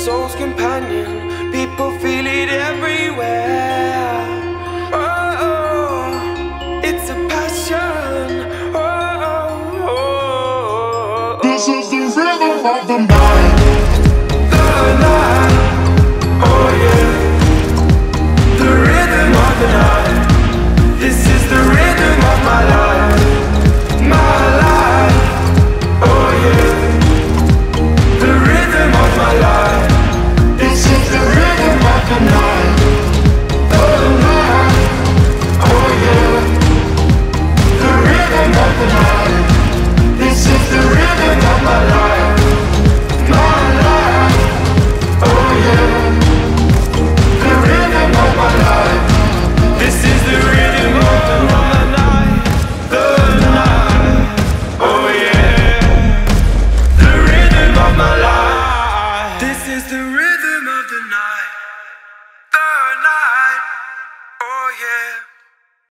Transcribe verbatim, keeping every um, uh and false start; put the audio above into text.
soul's companion. People feel it everywhere. Oh, oh, it's a passion. Oh, oh, oh. This is the rhythm of the night. The night. Oh yeah. The rhythm of the night. This is the rhythm of my life. My life. Oh yeah. The rhythm of my life. This is the rhythm of the night. The night. Oh yeah. The rhythm of the night. This is the rhythm of my life. My life. Oh yeah. The rhythm of my life. This is the rhythm of the night. The night. Oh yeah. The rhythm of my life. This is the rhythm of the night. The night. Oh yeah.